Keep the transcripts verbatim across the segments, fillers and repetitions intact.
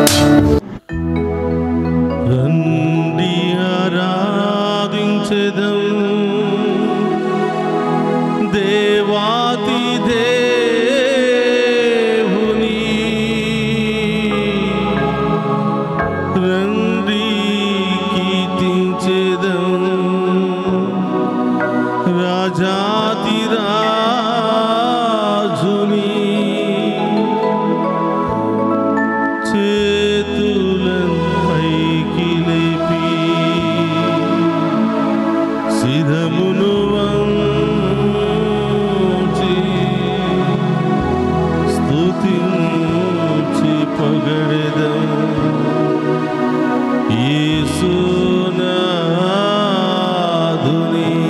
రండి ఆరాధించెదం దేవాతి దేవుని, రండి కీర్తించెదం రాజాతి రాజుని, చేతులను పైకి లేపి శిరమును వంచి స్తుతించి పొగడెదం యేసునాథుని.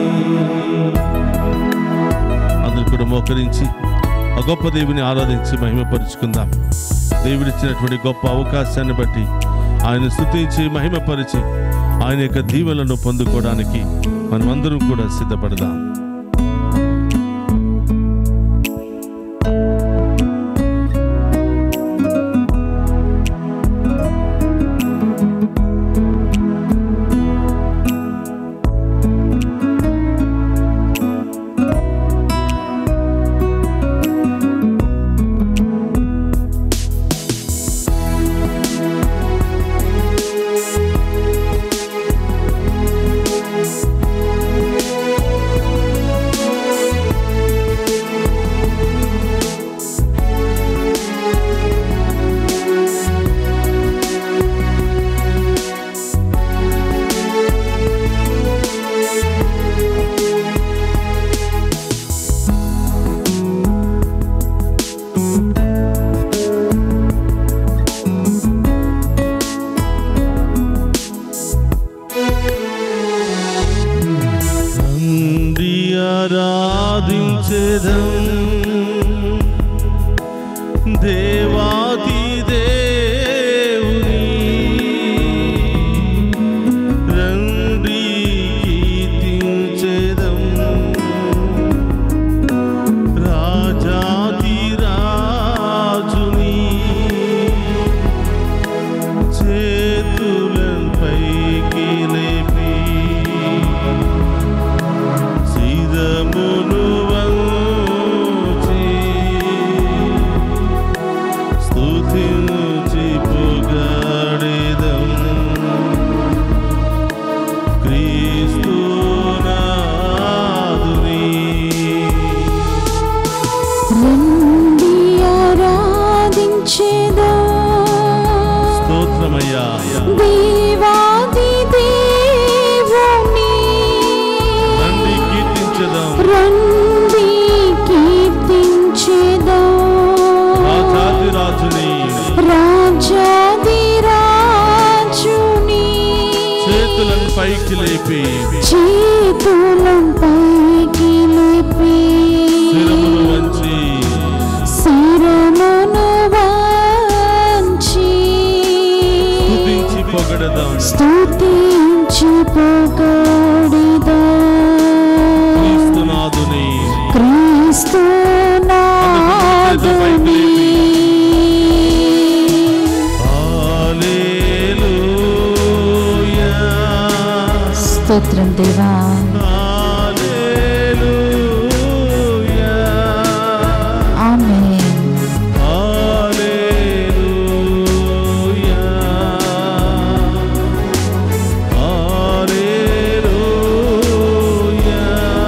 అందరూ కూడా మోకరించి ఆ గొప్ప దేవుని ఆరాధించి మహిమపరుచుకుందాం. దేవుడిచ్చినటువంటి గొప్ప అవకాశాన్ని బట్టి ఆయన స్తుతించి మహిమపరిచి ఆయన యొక్క దీవెనలను పొందుకోవడానికి మనమందరం కూడా సిద్ధపడదాం. ఆరాధించెదం దేవాతి దేవుని, రండి కీర్తించెదం రాజాతి రాజుని, చేతులను పైకి లేపి శిరమును వంచి స్తుతించి పొగడెదం క్రీస్తునాథుని. రండి ఆరాధించెదం స్తోత్రమయ్యా దేవాది దేవుని, రండి కీర్తించెదం రండి కీర్తించెదం రాజాది రాజుని, రాజాది రాజుని, చేతులను పైకి లేపి చేతులను పైకి లేపి శిరమును వంచి శిరమును వంచి స్తుతించి పొగడదాం స్తుతించి పొగడెదం క్రీస్తునాథుని. క్రీస్తునాథుని. హల్లెలూయా స్తోత్రం దేవా. హల్లెలూయా ఆమేన్. హల్లెలూయా హల్లెలూయా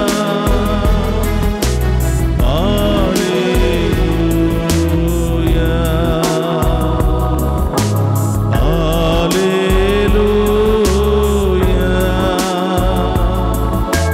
హల్లెలూయా హల్లెలూయా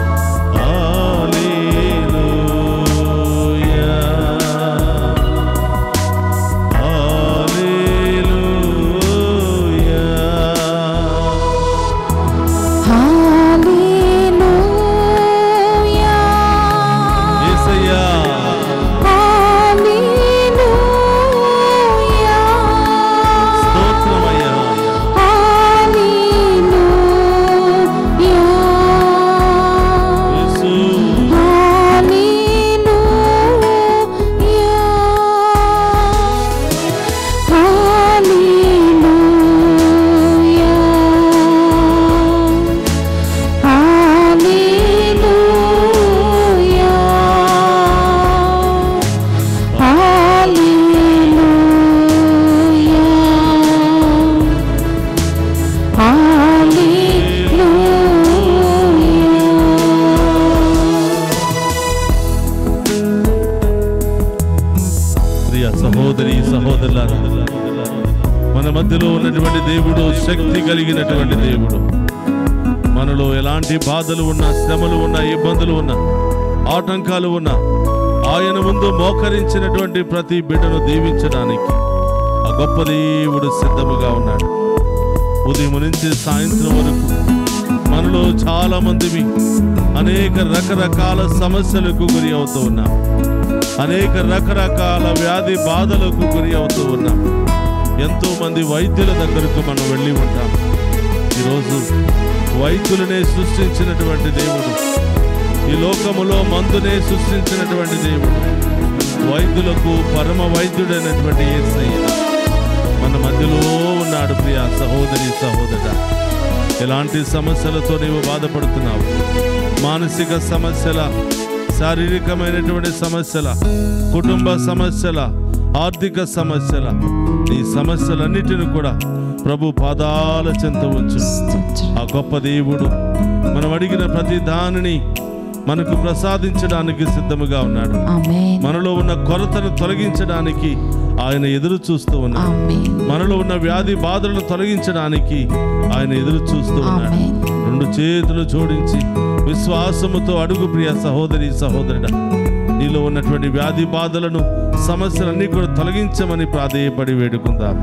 మన మధ్యలో ఉన్నటువంటి దేవుడు శక్తి కలిగినటువంటి దేవుడు. మనలో ఎలాంటి బాధలు ఉన్నా, శ్రమలు ఉన్నా, ఇబ్బందులు ఉన్నా, ఆటంకాలు ఉన్నా ఆయన ముందు మోకరించినటువంటి ప్రతి బిడ్డను దీవించడానికి ఆ గొప్ప దేవుడు సిద్ధముగా ఉన్నాడు. ఉదయం నుంచి సాయంత్రం వరకు మనలో చాలా మందివి అనేక రకరకాల సమస్యలకు గురి అవుతూ ఉన్నాం. అనేక రకరకాల వ్యాధి బాధలకు గురి అవుతూ ఉన్నాం. ఎంతో మంది వైద్యుల దగ్గరకు మనం వెళ్ళి ఉంటాం. ఈరోజు వైద్యులనే సృష్టించినటువంటి దేవుడు, ఈ లోకములో మందునే సృష్టించినటువంటి దేవుడు, వైద్యులకు పరమ వైద్యుడైనటువంటి యేసయ్య మన మధ్యలో ఉన్నాడు. ప్రియ సహోదరి సహోదర, ఎలాంటి సమస్యలతో నీవు బాధపడుతున్నావు? మానసిక సమస్యల, శారీరకమైనటువంటి సమస్యల, కుటుంబ సమస్యల, ఆర్థిక సమస్యల, ఈ సమస్యలన్నిటిని కూడా ప్రభు పాదాల చెంత ఉంచు. ఆ గొప్ప దేవుడు మనం అడిగిన ప్రతి దానిని మనకు ప్రసాదించడానికి సిద్ధముగా ఉన్నాడు. మనలో ఉన్న కొరతను తొలగించడానికి ఆయన ఎదురు చూస్తూ ఉన్నాడు. మనలో ఉన్న వ్యాధి బాధలను తొలగించడానికి ఆయన ఎదురు చూస్తూ ఉన్నాడు. రెండు చేతులు జోడించి విశ్వాసముతో అడుగు ప్రియ సహోదరి సహోదరుడా. నీలో ఉన్నటువంటి వ్యాధి బాధలను, సమస్యలన్నీ కూడా తొలగించమని ప్రాధేయపడి వేడుకుందాం.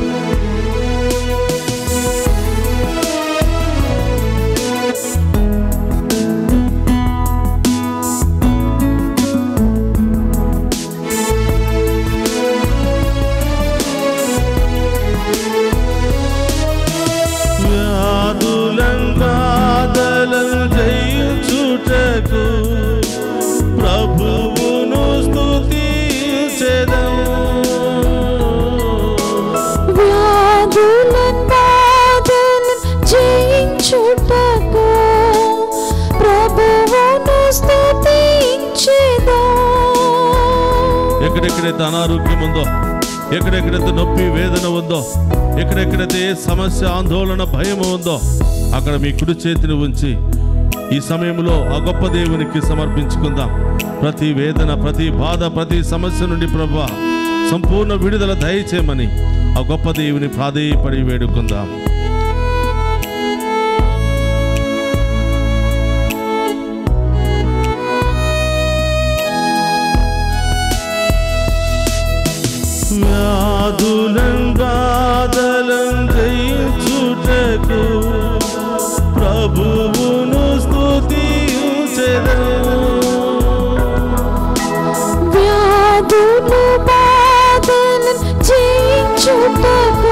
ప్రభువును స్తుతించెదం, వ్యాధులను బాధలను జయించుటకు ప్రభువును స్తుతించెదం. ఎక్కడెక్కడైతే అనారోగ్యం ఉందో, ఎక్కడెక్కడైతే నొప్పి వేదన ఉందో, ఎక్కడెక్కడైతే సమస్య, ఆందోళన, భయం ఉందో అక్కడ మీ కుడి చేతిని ఉంచి ఈ సమయంలో ఆ గొప్ప దేవునికి సమర్పించుకుందాం. ప్రతి వేదన, ప్రతి బాధ, ప్రతి సమస్య నుండి ప్రభువా సంపూర్ణ విడుదల దయచేయమని ఆ గొప్ప దేవుని ప్రాధేయపడి వేడుకుందాం. వ్యాధులను బాధలను జయించుటకు ప్రభువును స్తుతించెదం, వ్యాధులు బాధలను జయించుటకు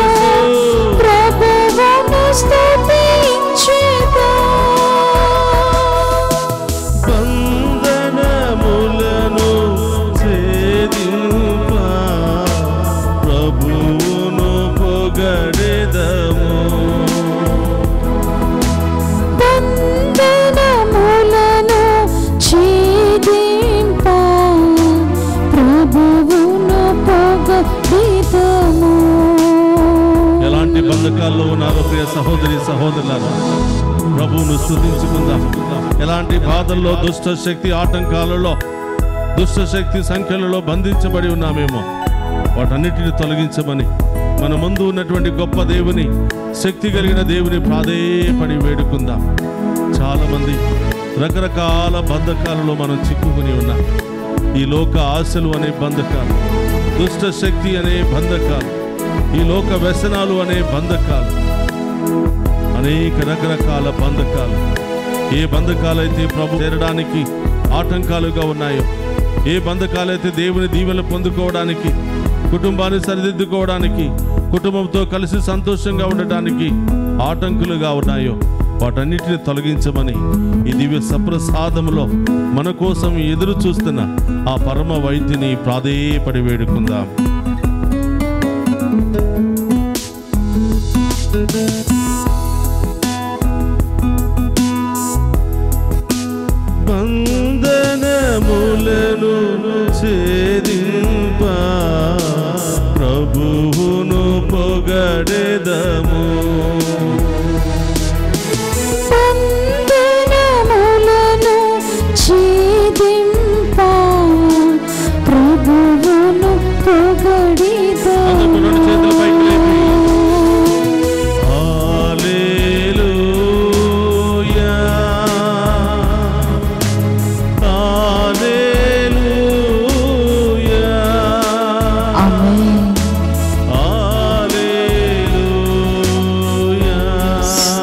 ప్రభువును స్తుతించెదం, బంధనములను ఛేదింప ప్రభువును పొగడెదము, ఎలాంటి బంధకాల్లో ఉన్నారో ప్రియ సహోదరి సహోదరులారా ప్రభువును స్తుతించుకుందాం. ఎలాంటి బాధల్లో, దుష్ట శక్తి ఆటంకాలలో, దుష్ట శక్తి సంఖ్యలలో బంధించబడి ఉన్నామేమో వాటన్నిటిని తొలగించమని మన ముందు ఉన్నటువంటి గొప్ప దేవుని, శక్తి కలిగిన దేవుని ప్రాధేయపడి వేడుకుందాం. చాలా మంది రకరకాల బంధకాలలో మనం చిక్కుకుని ఉన్నాం. ఈ లోక ఆశలు అనే బంధకాలు, దుష్ట శక్తి అనే బంధకాలు, ఈ లోక వ్యసనాలు అనే బంధకాలు, అనేక రకరకాల బంధకాలు. ఏ బంధకాలైతే ప్రభు చేరడానికి ఆటంకాలుగా ఉన్నాయో, ఏ బంధకాలైతే దేవుని దీవెనలు పొందుకోవడానికి, కుటుంబాన్ని సరిదిద్దుకోవడానికి, కుటుంబంతో కలిసి సంతోషంగా ఉండటానికి ఆటంకులుగా ఉన్నాయో వాటన్నిటిని తొలగించమని ఈ దివ్య సప్రసాదములో మన కోసం ఎదురు చూస్తున్న ఆ పరమ వైద్యుని ప్రాధేయపడి వేడుకుందాం. బంధనములను ఛేదింప ప్రభువును పొగడెదము, బంధనములను ఛేదింప ప్రభువును పొగడెదము. చేతుల పైకి లేపి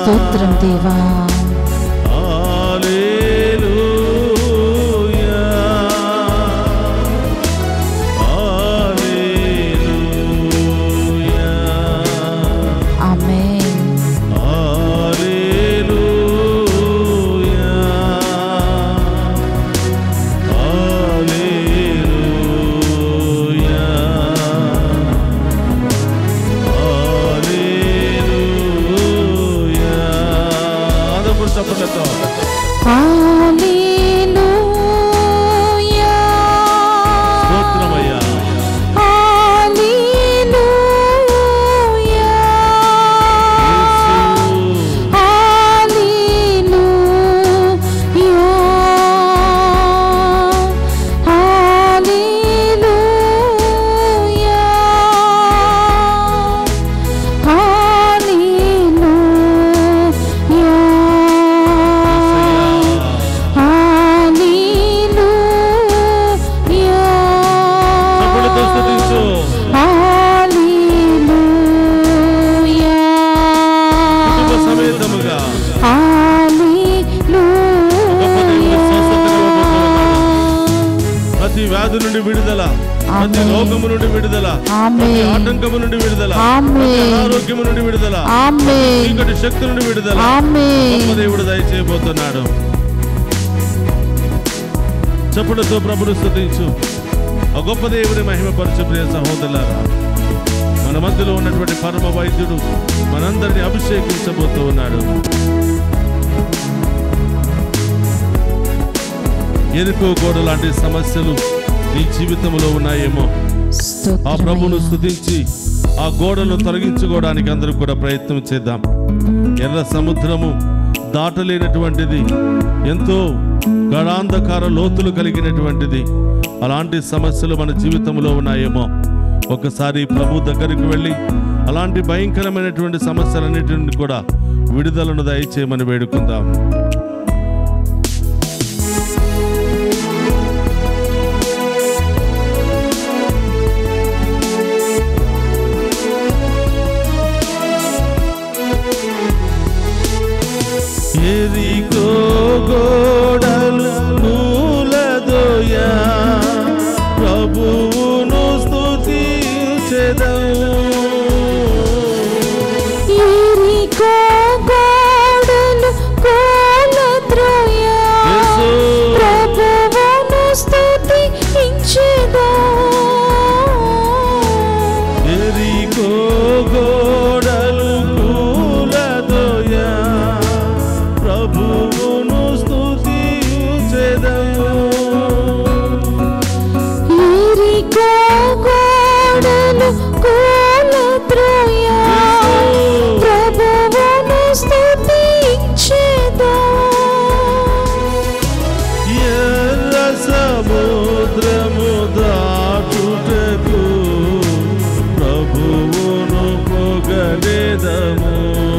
స్తోత్రం దేవా. హల్లెలూయా హల్లెలూయా ఆమేన్. హల్లెలూయా హల్లెలూయా హల్లెలూయా. అందరూ చప్పట్లతో హల్లెలూయా స్తోత్రమయ్యా. హల్లెలూయా హల్లెలూయా హల్లెలూయా చప్పట్లతో స్తుతించు. కుటుంబ సమేతముగా గొప్ప దేవుని స్వస్థతగా ఇవ్వబోతున్నాడు. ప్రతి వ్యాధి నుండి విడుదల, ప్రతి రోగము నుండి విడుదల, ప్రతి ఆటంకము నుండి విడుదల, ప్రతి అనారోగ్యము నుండి విడుదల, చీకటి శక్తి నుండి విడుదల గొప్ప దేవుడు దయచేయబోతున్నాడు. చప్పుడుతో ప్రభుని స్తుతించు. ఆ గొప్ప దేవుని మహిమపరచు ప్రియ సహోదరులారా. మన మధ్యలో ఉన్నటువంటి పరమ వైద్యుడు మనందరినీ అభిషేకించబోతూ ఉన్నాడు. ఎరుకో గోడ లాంటి సమస్యలు నీ జీవితంలో ఉన్నాయేమో. ఆ ప్రభువును స్తుతించి ఆ గోడను తొలగించుకోవడానికి అందరూ కూడా ప్రయత్నం చేద్దాం. ఎర్ర సముద్రము దాటలేనటువంటిది, ఎంతో గడాంధకార లోతులు కలిగినటువంటిది. అలాంటి సమస్యలు మన జీవితంలో ఉన్నాయేమో. ఒకసారి ప్రభు దగ్గరికి వెళ్ళి అలాంటి భయంకరమైనటువంటి సమస్యలన్నిటిని కూడా విడుదలను దయచేయమని వేడుకుందాం. ఎరికో గోడలు కూలదోయా, ప్రభువును స్తుతించెదము. ఎరికో గోడలు కూలద్రోయా, ప్రభువును స్తుతించెదము. ఎరికో గోడలు కూలదోయా, ప్రభువును స్తుతించెదము. ఎరికో గోడలు కూలద్రోయా, ప్రభువును స్తుతించెదము. ఎర్ర సముద్రము దాటుటకు ప్రభువును పొగడెదము.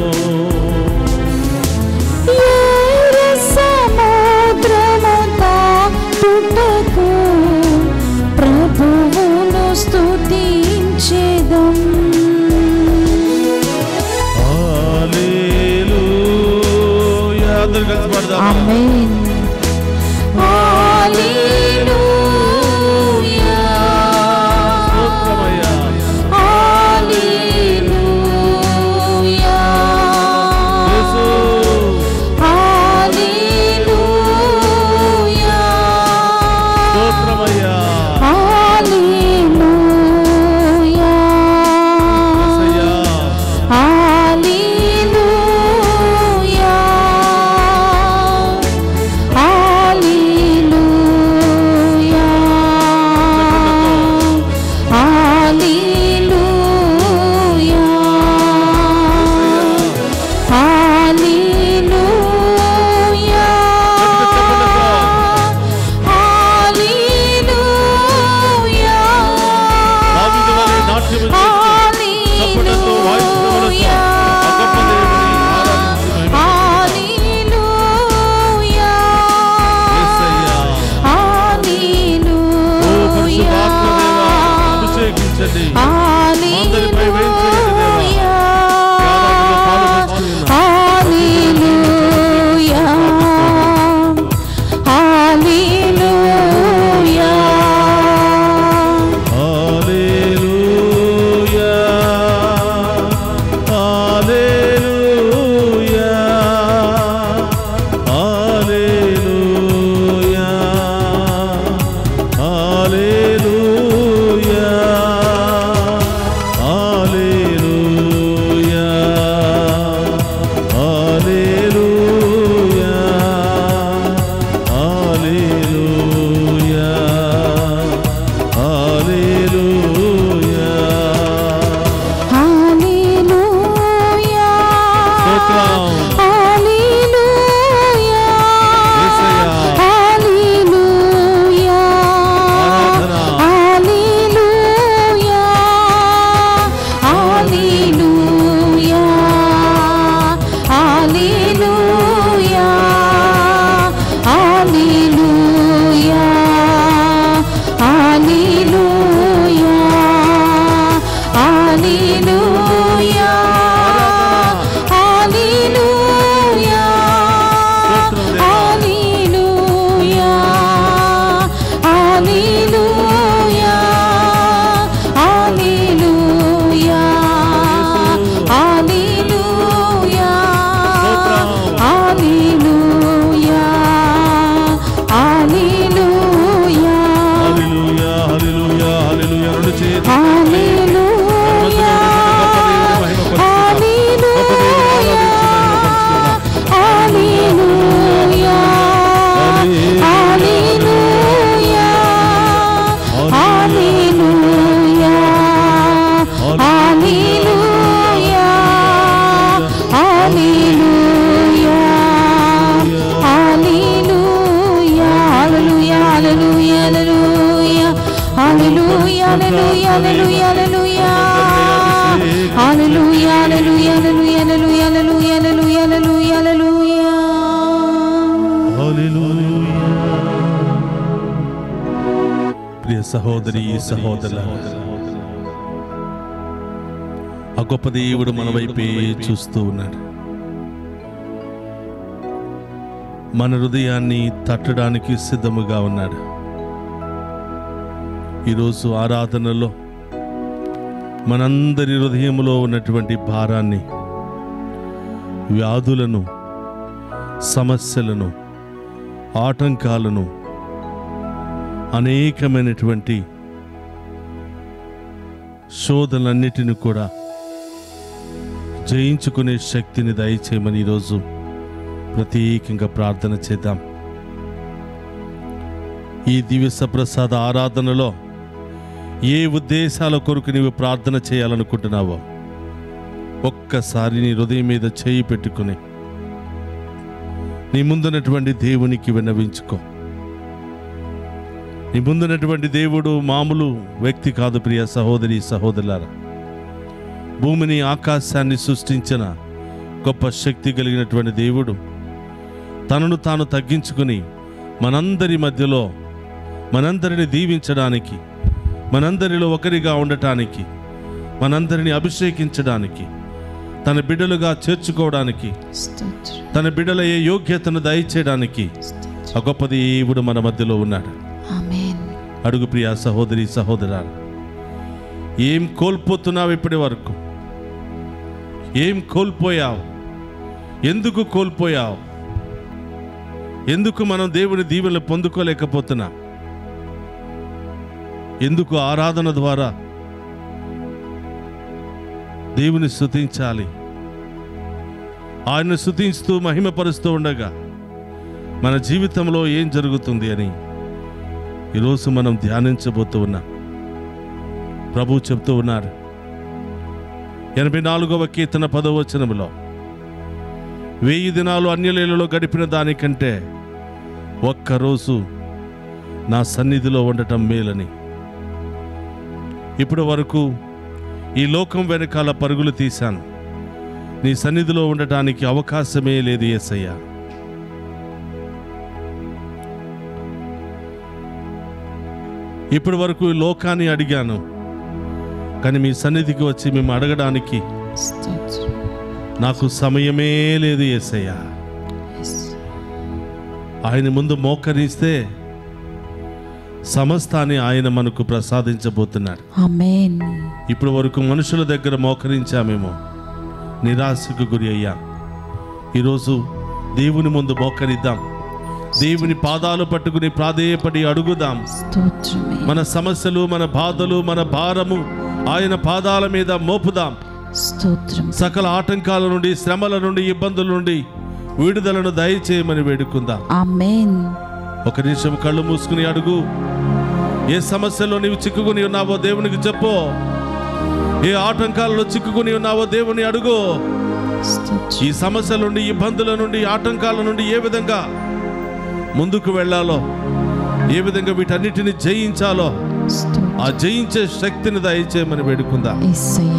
ఎర్ర సముద్రము దాటుటకు ప్రభువును స్తుతించెదం. హల్లెలూయా. అందరూ కలిసి పాడదామా? ఆమేన్. హల్లెలూయా స్తోత్రమయ్యా. హల్లెలూయా ప్రియ సహోదరి సహోదరుల, ఆ గొప్ప దేవుడు మన వైపే చూస్తూ ఉన్నాడు. మన హృదయాన్ని తట్టడానికి సిద్ధముగా ఉన్నాడు. ఈరోజు ఆరాధనలో మనందరి హృదయంలో ఉన్నటువంటి భారాన్ని, వ్యాధులను, సమస్యలను, ఆటంకాలను, అనేకమైనటువంటి శోధనలన్నిటిని కూడా జయించుకునే శక్తిని దయచేయమని ఈరోజు ప్రత్యేకంగా ప్రార్థన చేద్దాం. ఈ దివ్య సప్రసాద ఆరాధనలో ఏ ఉద్దేశాల కొరకు నీవు ప్రార్థన చేయాలనుకుంటున్నావో ఒక్కసారి నీ హృదయం మీద చేయి పెట్టుకుని నీ ముందున్నటువంటి దేవునికి విన్నవించుకో. నీ ముందున్నటువంటి దేవుడు మామూలు వ్యక్తి కాదు. ప్రియ సహోదరి సహోదరులారా, భూమిని ఆకాశాన్ని సృష్టించిన గొప్ప శక్తి కలిగినటువంటి దేవుడు తనను తాను తగ్గించుకుని మనందరి మధ్యలో మనందరిని దీవించడానికి, మనందరిలో ఒకరిగా ఉండటానికి, మనందరిని అభిషేకించడానికి, తన బిడ్డలుగా చేర్చుకోవడానికి, తన బిడ్డల ఏ యోగ్యతను దయచేయడానికి ఆ గొప్ప దేవుడు మన మధ్యలో ఉన్నాడు. అడుగు ప్రియ సహోదరి సహోదరులారా, ఏం కోల్పోతున్నావు? ఇప్పటి వరకు ఏం కోల్పోయావు? ఎందుకు కోల్పోయావు? ఎందుకు మనం దేవుని దీవెనలు పొందుకోలేకపోతున్నా? ఎందుకు ఆరాధన ద్వారా దేవుని స్తుతించాలి? ఆయన్ని స్తుతిస్తూ మహిమపరుస్తూ ఉండగా మన జీవితంలో ఏం జరుగుతుంది అని ఈరోజు మనం ధ్యానించబోతూ ఉన్నాం. ప్రభు చెప్తూ ఉన్నారు ఎనభై నాలుగవ కీర్తన పదవ వచనములో, వెయ్యి దినాలు అన్యలేలలో గడిపిన దానికంటే ఒక్కరోజు నా సన్నిధిలో ఉండటం మేలని. ఇప్పటి వరకు ఈ లోకం వెనకాల పరుగులు తీశాను, నీ సన్నిధిలో ఉండటానికి అవకాశమే లేదు యేసయ్యా. ఇప్పటి వరకు లోకాన్ని అడిగాను, కానీ మీ సన్నిధికి వచ్చి మేము అడగడానికి నాకు సమయమే లేదు యేసయ్యా. ఆయన ముందు మోకరిస్తే సమస్తాన్ని ఆయన మనకు ప్రసాదించబోతున్నాడు. ఆమేన్. ఇప్పటి వరకు మనుషుల దగ్గర మోకరించామేమో, నిరాశకు గురి అయ్యాం. ఈరోజు దేవుని ముందు మోకరిద్దాం, దేవుని పాదాలు పట్టుకుని ప్రాధేయపడి అడుగుదాం. మన సమస్యలు, మన బాధలు, మన భారము ఆయన పాదాల మీద మోపుదాం. సకల ఆటంకాల నుండి, శ్రమల నుండి, ఇబ్బందుల నుండి విడుదలను దయచేయమని వేడుకుందాం. ఆమేన్. ఒక నిమిషం కళ్ళు మూసుకుని అడుగు. ఏ సమస్యలో నీవు చిక్కుకుని ఉన్నావో దేవునికి చెప్పు. ఏ ఆటంకాలలో చిక్కుకుని ఉన్నావో దేవుని అడుగు. ఈ సమస్యల నుండి, ఇబ్బందుల నుండి, ఆటంకాల నుండి ఏ విధంగా ముందుకు వెళ్ళాలో, ఏ విధంగా వీటన్నిటిని జయించాలో ఆ జయించే శక్తిని దయచేయమని వేడుకుందాం.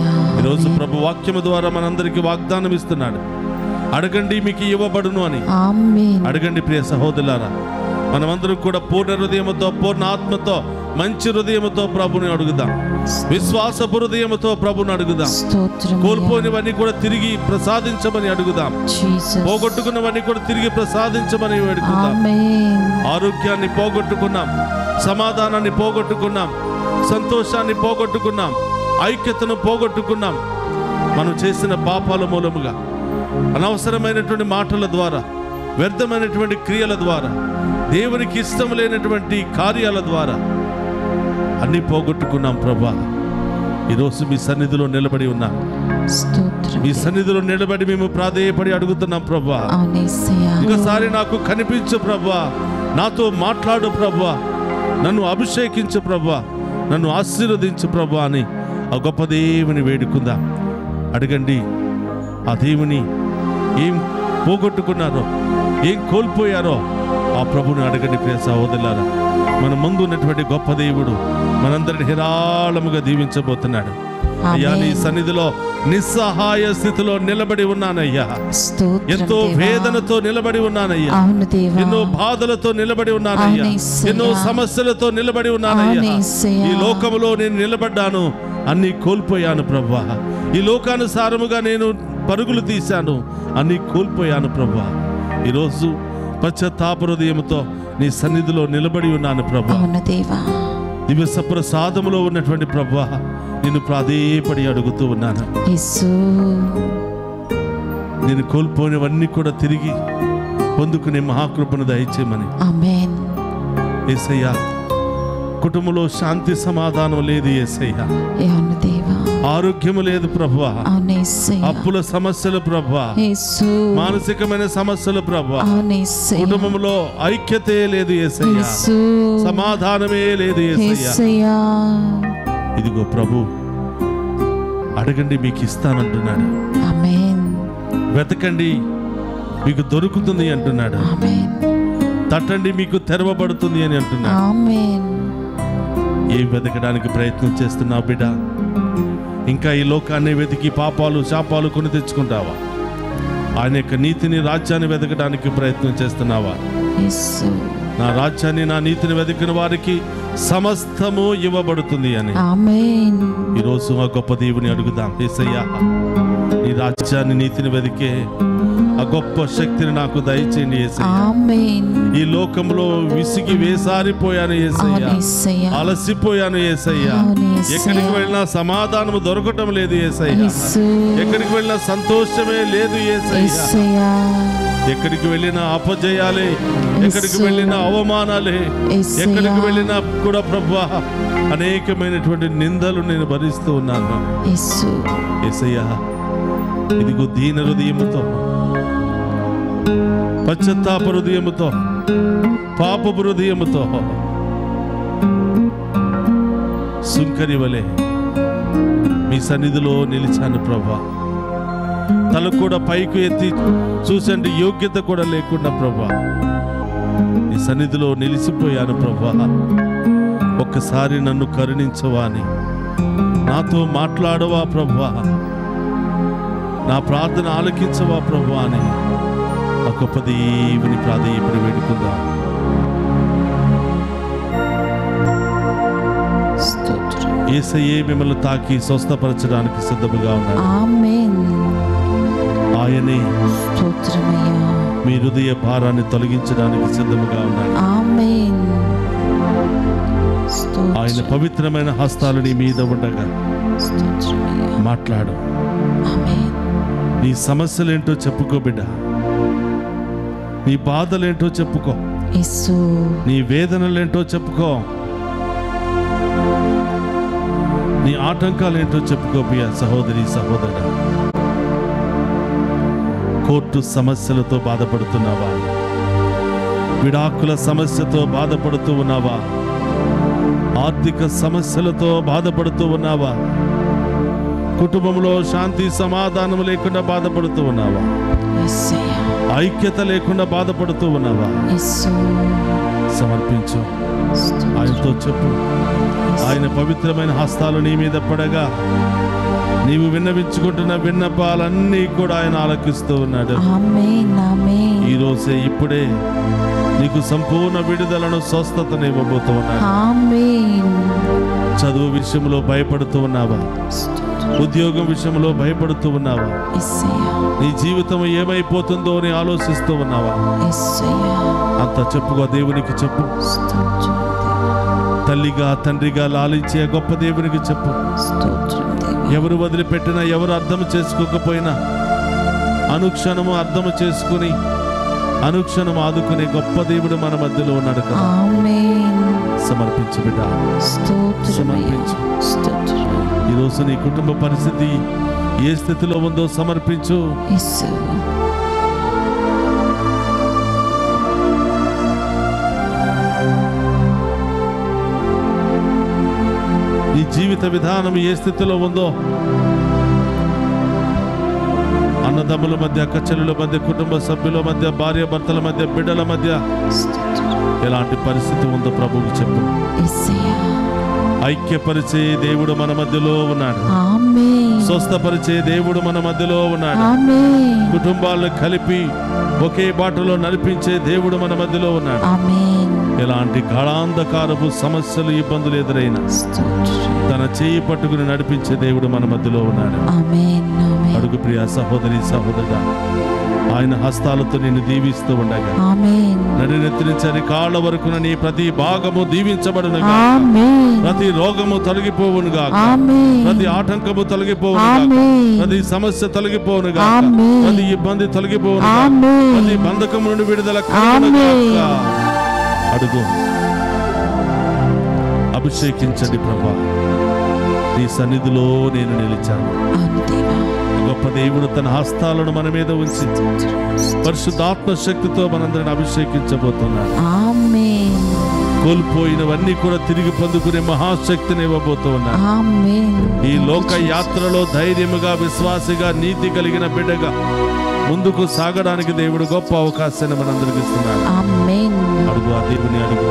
ఈరోజు ప్రభు వాక్యము ద్వారా మనందరికీ వాగ్దానం ఇస్తున్నాడు. అడగండి మీకు ఇవ్వబడును అని. ఆమేన్. అడగండి ప్రియ సహోదరులారా, మనమందరం కూడా పూర్ణ హృదయముతో, పూర్ణ ఆత్మతో, మంచి హృదయముతో ప్రభుని అడుగుదాం. విశ్వాసపు హృదయముతో ప్రభుని అడుగుదాం. కోల్పోయినవన్నీ కూడా తిరిగి ప్రసాదించమని అడుగుదాం. పోగొట్టుకున్నవన్నీ కూడా తిరిగి ప్రసాదించమని అడుగుదాం. ఆరోగ్యాన్ని పోగొట్టుకున్నాం, సమాధానాన్ని పోగొట్టుకున్నాం, సంతోషాన్ని పోగొట్టుకున్నాం, ఐక్యతను పోగొట్టుకున్నాం. మనం చేసిన పాపాల మూలముగా, అనవసరమైనటువంటి మాటల ద్వారా, వ్యర్థమైనటువంటి క్రియల ద్వారా, దేవునికి ఇష్టం లేనటువంటి కార్యాల ద్వారా అన్ని పోగొట్టుకున్నాం. ప్రభా, ఈరోజు మీ సన్నిధిలో నిలబడి ఉన్నాం. మీ సన్నిధిలో నిలబడి మేము ప్రాధేయపడి అడుగుతున్నాం. ప్రభా, ఒకసారి నాకు కనిపించు ప్రభా, నాతో మాట్లాడు ప్రభా, నన్ను అభిషేకించు ప్రభా, నన్ను ఆశీర్వదించు ప్రభా అని ఆ గొప్ప దేవుని వేడుకుందాం. అడగండి. ఆ దేవుని ఏం పోగొట్టుకున్నారో, ఏం కోల్పోయారో ఆ ప్రభుని అడగండి ప్రియ సహోదరులారా. మన ముందు ఉన్నటువంటి గొప్ప దేవుడు మనందరిని హేరాళముగా దీవించబోతున్నాడు. అయ్యా, నీ సన్నిధిలో నిస్సహాయ స్థితిలో నిలబడి ఉన్నానయ్యా. ఎంతో వేదనతో నిలబడి ఉన్నానయ్యా. ఎన్నో బాధలతో నిలబడి ఉన్నానయ్యా. ఎన్నో సమస్యలతో నిలబడి ఉన్నానయ్యా. ఈ లోకములో నేను నిలబడ్డాను, అన్ని కోల్పోయాను ప్రభువా. ఈ లోకానుసారముగా నేను పరుగులు తీశాను, అన్ని కోల్పోయాను ప్రభువా. ఈరోజు పశ్చాత్తాప హృదయముతో నీ సన్నిధిలో నిలబడి ఉన్నాను ప్రభువా. దివ్య సప్రసాదములో ఉన్నటువంటి ప్రభువా, నిన్ను ప్రాధేయపడి అడుగుతూ ఉన్నాను. నేను కోల్పోయినవన్నీ కూడా తిరిగి పొందుకునే మహాకృపను దయచేయమని. ఆమేన్. యేసయ్యా, కుటుంబంలో శాంతి సమాధానం లేదు యేసయ్యా. ఆరోగ్యము లేదు ప్రభువా. అప్పుల సమస్యలు ప్రభువా, మానసికమైన సమస్యలు ప్రభువా, కుటుంబంలో ఐక్యతే లేదు యేసయ్యా, సమాధానమే లేదు యేసయ్యా. ఇదిగో ప్రభు, అడగండి మీకు ఇస్తానంటున్నాడు. వెతకండి మీకు దొరుకుతుంది అంటున్నాడు. తట్టండి మీకు తెరవబడుతుంది అని అంటున్నాడు. ఏం వెతకడానికి ప్రయత్నం చేస్తున్నావు బిడ్డ? ఇంకా ఈ లోకాన్ని వెతికి పాపాలు శాపాలు కొని తెచ్చుకుంటావా? ఆయన యొక్క నీతిని, రాజ్యాన్ని వెతకడానికి ప్రయత్నం చేస్తున్నావా? నా రాజ్యాన్ని, నా నీతిని వెతికిన వారికి సమస్తము ఇవ్వబడుతుంది అని. ఈరోజు ఆ గొప్ప దేవుని అడుగుదాం. యేసయ్యా, నీ రాజ్యాన్ని, నీతిని వెతికే ఆ గొప్ప శక్తిని నాకు దయచేయండి యేసయ్యా. ఈ లోకంలో విసిగి వేసారిపోయాను యేసయ్యా, అలసిపోయాను యేసయ్యా. ఎక్కడికి వెళ్ళినా సమాధానము దొరకటం లేదు యేసయ్యా. ఎక్కడికి వెళ్ళినా సంతోషమే లేదు యేసయ్యా. ఎక్కడికి వెళ్ళినా అపజయాలే, ఎక్కడికి వెళ్ళినా అవమానాలే, ఎక్కడికి వెళ్ళినా కూడా ప్రభువా అనేకమైనటువంటి నిందలు నేను భరిస్తూ ఉన్నాను యేసయ్యా. ఇదిగో దీన హృదయముతో, పశ్చాత్తాప హృదయముతో, పాపపు హృదయముతో సుంకరి వలె మీ సన్నిధిలో నిలిచాను ప్రభా. తల కూడా పైకి ఎత్తి చూసండి యోగ్యత కూడా లేకుండా ప్రభా నీ సన్నిధిలో నిలిచిపోయాను ప్రభా. ఒక్కసారి నన్ను కరుణించవా అని, నాతో మాట్లాడవా ప్రభా, నా ప్రార్థన ఆలకించవా ప్రభా అని ఆ గొప్ప దేవుని ప్రాధేయపడి వేడుకుందాం. యేసయ్యే మిమ్మల్ని తాకి స్వస్థపరచడానికి సిద్ధముగా ఉన్నాడు. ఆయనే మీ హృదయ భారాన్ని తొలగించడానికి సిద్ధముగా ఉన్నాడు. ఆయన పవిత్రమైన హస్తాలు నీ మీద ఉండగా మాట్లాడు. నీ సమస్యలేంటో చెప్పుకో బిడ్డ, నీ బాధలేంటో చెప్పుకో, నీ వేదనలేంటో చెప్పుకో, నీ ఆటంకాలేంటో చెప్పుకో ప్రియ సహోదరి సహోదరుడా. కోర్టు సమస్యలతో బాధపడుతున్నావా? విడాకుల సమస్యతో బాధపడుతూ ఉన్నావా? ఆర్థిక సమస్యలతో బాధపడుతూ ఉన్నావా? కుటుంబంలో శాంతి సమాధానం లేకుండా బాధపడుతూ ఉన్నావా? ఐక్యత లేకుండా బాధపడుతూ ఉన్నావా? సమర్పించు, ఆయనతో చెప్పు. ఆయన పవిత్రమైన హస్తాలు నీ మీద పడగా నీవు విన్నవించుకుంటున్న విన్నపాలన్నీ కూడా ఆయన ఆలకిస్తూ ఉన్నాడు. ఆమేన్ ఆమేన్. ఈ రోజే ఇప్పుడే నీకు సంపూర్ణ విడుదలను స్వస్థతను ఇవ్వబోతూ ఉన్నాడు. ఆమేన్. చదువు విషయంలో భయపడుతూ ఉన్నావా? ఉద్యోగం విషయంలో భయపడుతూ ఉన్నావా? యేసయ్యా. నీ జీవితం ఏమైపోతుందో అని ఆలోచిస్తూ ఉన్నావా? యేసయ్యా. అంత చెప్పుకో, దేవునికి చెప్పు. స్తోత్రం దేవా. తల్లిగా తండ్రిగా లాలించే గొప్ప దేవునికి చెప్పు. స్తోత్రం దేవా. ఎవరు వదిలిపెట్టినా, ఎవరు అర్థం చేసుకోకపోయినా అనుక్షణము అర్థం చేసుకుని అనుక్షణం ఆదుకునే గొప్ప దేవుడు మన మధ్యలో ఉన్నాడు కదా. ఆమేన్. సమర్పించు బిడ్డ, స్తోత్రం సమర్పించు. స్తోత్రం. ఈరోజు నీ కుటుంబ పరిస్థితి ఏ స్థితిలో ఉందో సమర్పించు. యేసు. నీ జీవిత విధానం ఏ స్థితిలో ఉందో, అన్నదమ్ముల మధ్య, అక్కచెల్లుల మధ్య, కుటుంబ సభ్యుల మధ్య, భార్య భర్తల మధ్య, బిడ్డల మధ్య ఎలాంటి పరిస్థితి ఉందో ప్రభువుకి చెప్పు. యేసయ్యా. ఐక్యపరిచే దేవుడు మన మధ్యలో ఉన్నాడు. ఆమేన్. స్వస్థపరిచే దేవుడు మన మధ్యలో ఉన్నాడు. ఆమేన్. కుటుంబాలను కలిపి ఒకే బాటలో నడిపించే దేవుడు మన మధ్యలో ఉన్నాడు. ఆమేన్. ఎలాంటి గాఢాంధకారపు సమస్యలు, ఇబ్బందులు ఎదురైనా స్తోత్రం. తన చేయి పట్టుకుని నడిపించే దేవుడు మన మధ్యలో ఉన్నాడు. ఆమేన్ ఆమేన్. అడుగు ప్రియ సహోదరి సహోదరుడా, ఆయన హస్తాలతో నిన్ను దీవిస్తూ ఉండగా ఆమేన్. నడినెత్తించని కాళ్ళ వరకున నీ ప్రతి భాగము దీవించబడునుగా. ఆమేన్. ప్రతి రోగము తొలగిపోవునుగా. ఆమేన్. ప్రతి ఆటంకము తొలగిపోవునుగా. ఆమేన్. ప్రతి సమస్య తొలగిపోవునుగా. ఆమేన్. ప్రతి ఇబ్బంది తొలగిపోవునుగా. ఆమేన్. ప్రతి బంధకం నుండి విడుదల ఆమేన్. కలుగునుగా. అడుగు, అభిషేకించండి ప్రభా, నీ సన్నిధిలో నేను నిలిచాను. అవును దేవా. గొప్ప దేవుడు తన హస్తాలను మన మీద ఉంచి పరిశుద్ధాత్మ శక్తితో మనందరిని అభిషేకించబోతున్నాడు. ఆమేన్. కోల్పోయినవన్నీ కూడా తిరిగి పొందుకునే మహాశక్తిని ఇవ్వబోతూ ఉన్నాడు. ఆమేన్. ఈ లోక యాత్రలో ధైర్యముగా, విశ్వాసిగా, నీతి కలిగిన బిడ్డగా ముందుకు సాగడానికి దేవుడు గొప్ప అవకాశాన్ని మనందరికి ఇస్తున్నాడు. ఆమేన్. అడుగు, ఆ దేవుని అడుగు.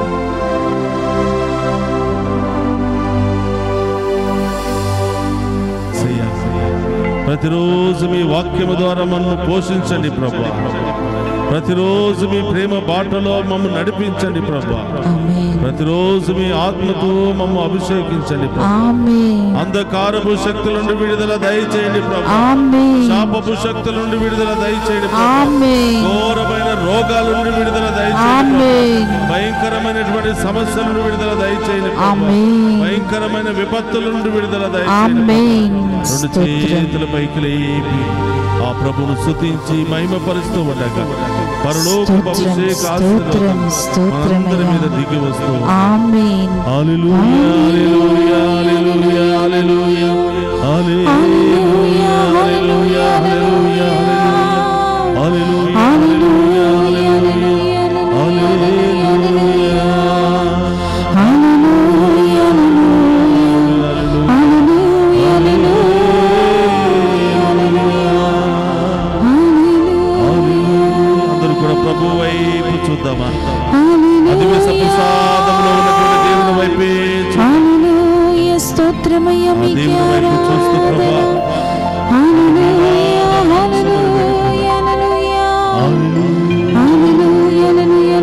ప్రతిరోజు మీ వాక్యము ద్వారా మమ్మల్ని పోషించండి ప్రభా. ప్రతిరోజు మీ ప్రేమ బాటలో మమ్మల్ని నడిపించండి ప్రభా. ఆమేన్. ప్రతిరోజు మీ ఆత్మతో మమ్మల్ని అభిషేకించండి ప్రభా. ఆమేన్. అంధకారపు శక్తుల నుండి విడుదల దయచేయండి ప్రభా. ఆమేన్. శాపపు శక్తుల నుండి విడుదల దయచేయండి ప్రభా. ఆమేన్. ఘోరమైన రోగాల నుండి విడుదల దయచేయండి ఆమేన్. ప్రభా. భయంకరమైనటువంటి సమస్యల నుండి విడుదల దయచేయండి ప్రభా. ఆమేన్. భయంకరమైన విపత్తుల నుండి విడుదల దయచేయండి ప్రభా. ఆమేన్. రెండు చేతుల పైకి లేపి ఆ ప్రభును స్తుతించి మహిమపరుస్తూ ఉండగా పరలోకపు అభిషేక ఆశీర్వాదం మనందరి మీద దిగి వస్తూ ఆమేన్. హల్లెలూయా హల్లెలూయా హల్లెలూయా హల్లెలూయా హల్లెలూయా హల్లెలూయా హల్లెలూయా హల్లెలూయా హల్లెలూయా అందరూ కూడా ప్రభు వైపు చూద్దామా? అధివేశపు సాధంలో ఉన్నటువంటి దేవుని వైపే చూద్దాం. హల్లెలూయా. స్తోత్రమయ్యా ఆ మీకే దేవుని వైపు చూస్తూ ప్రభా హల్లెలూయా హల్లెలూయా హల్లెలూయా హల్లెలూయా హల్లెలూయా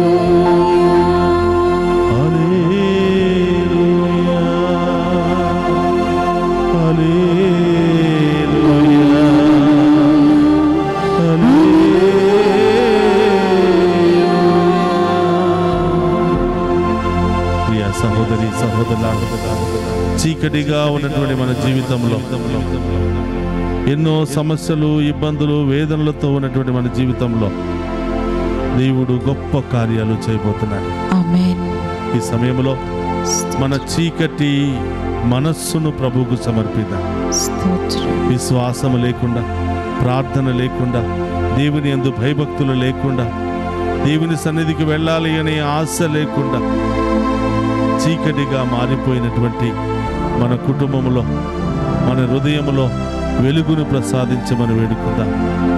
సహోదరి సహోదరుల, చీకటిగా ఉన్నటువంటి మన జీవితంలో ఎన్నో సమస్యలు, ఇబ్బందులు, వేదనలతో ఉన్నటువంటి మన జీవితంలో దేవుడు గొప్ప కార్యాలు చేయబోతున్నాడు. ఆమేన్. ఈ సమయంలో మన చీకటి మనస్సును ప్రభువుకు సమర్పిద్దాం. స్తోత్రం. విశ్వాసము లేకుండా, ప్రార్థన లేకుండా, దేవుని యందు భయభక్తులు లేకుండా, దేవుని సన్నిధికి వెళ్ళాలి అనే ఆశ లేకుండా చీకటిగా మారిపోయినటువంటి మన కుటుంబంలో, మన హృదయంలో వెలుగును ప్రసాదించమని వేడుకుందాం.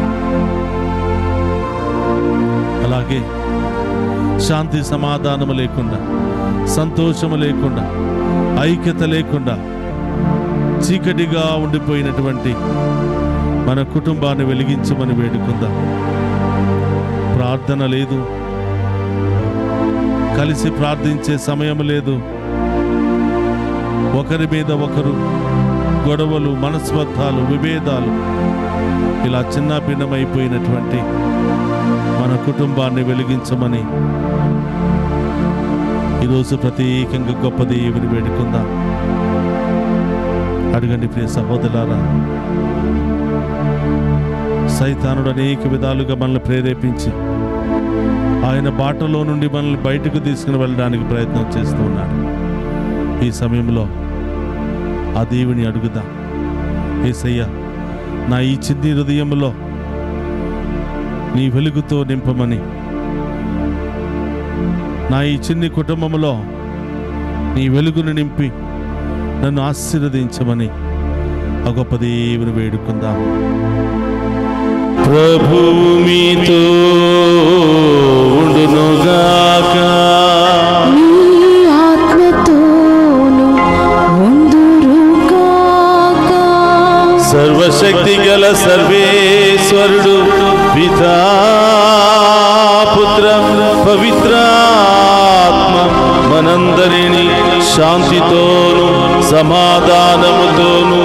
అలాగే శాంతి సమాధానము లేకుండా, సంతోషము లేకుండా, ఐక్యత లేకుండా చీకటిగా ఉండిపోయినటువంటి మన కుటుంబాన్ని వెలిగించమని వేడుకుందాం. ప్రార్థన లేదు, కలిసి ప్రార్థించే సమయం లేదు. ఒకరి మీద ఒకరు గొడవలు, మనస్పర్ధాలు, విభేదాలు, ఇలా చిన్న భిన్నమైపోయినటువంటి మన కుటుంబాన్ని వెలిగించమని ఈరోజు ప్రత్యేకంగా గొప్ప దేవుని వేడుకుందాం. అడగండి ప్రియ సహోదరులారా. సైతానుడు అనేక విధాలుగా మనల్ని ప్రేరేపించి ఆయన బాటలో నుండి మనల్ని బయటకు తీసుకుని వెళ్ళడానికి ప్రయత్నం చేస్తూ ఉన్నాడు. ఈ సమయంలో ఆ దేవుని అడుగుదాం. యేసయ్యా, నా ఈ చిన్ని హృదయంలో నీ వెలుగుతో నింపమని, నా ఈ చిన్ని కుటుంబంలో నీ వెలుగును నింపి నన్ను ఆశీర్వదించమని ఆ గొప్ప దేవుని వేడుకుందాం. ప్రభువు మీతో ఉండునుగాక, నీ ఆత్మతోను ఉండురుగాక. సర్వశక్తి గల సర్వేశ్వరుడు పితా పుత్ర పవిత్రాత్మ మనందరినీ శాంతితోను సమాధానముతోను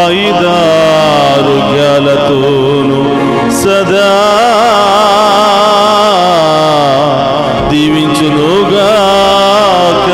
ఆయుధారోగ్యాలతోను సదా దీవించునుగాక.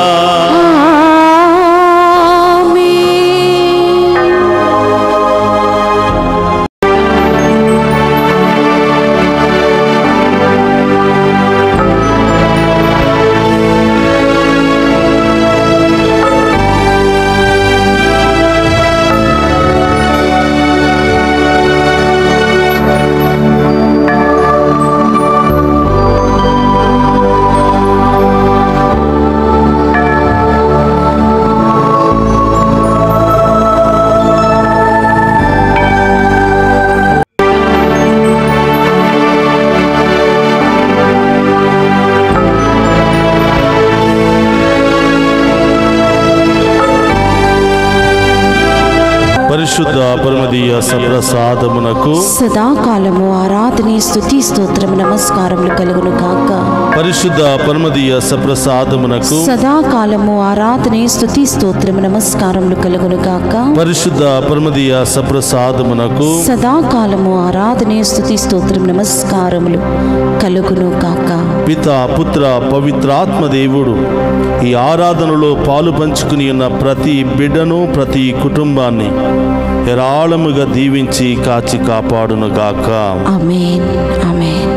పరిశుద్ధ పరమదీయ సప్రసాదమునకు సదాకాలము ఆరాధనే స్తుతి స్తోత్రము నమస్కారములు కలుగును గాక. పరిశుద్ధ పరమదీయ సప్రసాదమునకు సదాకాలము ఆరాధనే స్తుతి స్తోత్రము నమస్కారములు కలుగును గాక. పరిశుద్ధ పరమదీయ సప్రసాదమునకు సదాకాలము ఆరాధనే స్తుతి స్తోత్రము నమస్కారములు కలుగును గాక. పితా పుత్ర పవిత్రాత్మ దేవుడు ఈ ఆరాధనలో పాలు పంచుకుని ఉన్న ప్రతి బిడ్డను, ప్రతి కుటుంబాన్ని ఏరాళముగా దీవించి కాచి కాపాడునుగాక. ఆమేన్, ఆమేన్.